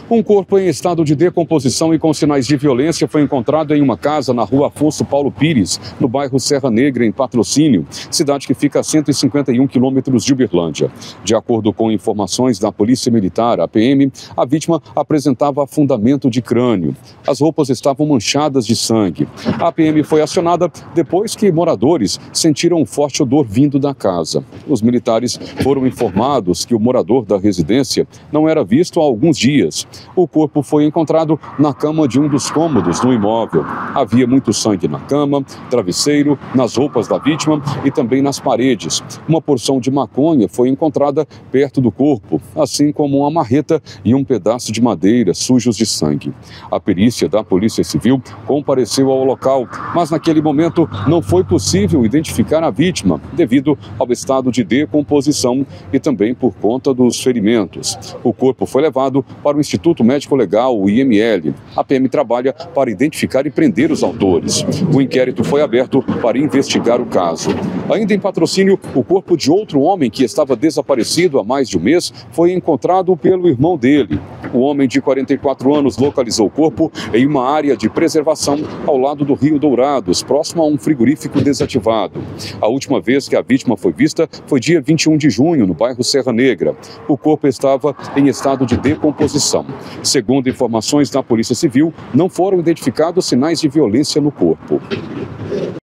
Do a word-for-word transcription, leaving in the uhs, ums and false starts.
Um corpo em estado de decomposição e com sinais de violência foi encontrado em uma casa na rua Afonso Paulo Pires, no bairro Serra Negra, em Patrocínio, cidade que fica a cento e cinquenta e um quilômetros de Uberlândia. De acordo com informações da Polícia Militar, a P M, a vítima apresentava afundamento de crânio. As roupas estavam manchadas de sangue. A P M foi acionada depois que moradores sentiram um forte odor vindo da casa. Os militares foram informados que o morador da residência não era visto há alguns dias. O corpo foi encontrado na cama de um dos cômodos do imóvel. Havia muito sangue na cama, travesseiro, nas roupas da vítima e também nas paredes. Uma porção de maconha foi encontrada perto do corpo, assim como uma marreta e um pedaço de madeira sujos de sangue. A perícia da Polícia Civil compareceu ao local, mas naquele momento não foi possível identificar a vítima devido ao estado de decomposição e também por conta dos ferimentos. O corpo foi levado para o Instituto Médico Legal, o I M L. A P M trabalha para identificar e prender os autores. O inquérito foi aberto para investigar o caso. Ainda em Patrocínio, o corpo de outro homem que estava desaparecido há mais de um mês foi encontrado pelo irmão dele. O homem de quarenta e quatro anos localizou o corpo em uma área de preservação ao lado do Rio Dourados, próximo a um frigorífico desativado. A última vez que a vítima foi vista foi dia vinte e um de junho, no bairro Serra Negra. O corpo estava em estado de decomposição. Segundo informações da Polícia Civil, não foram identificados sinais de violência no corpo.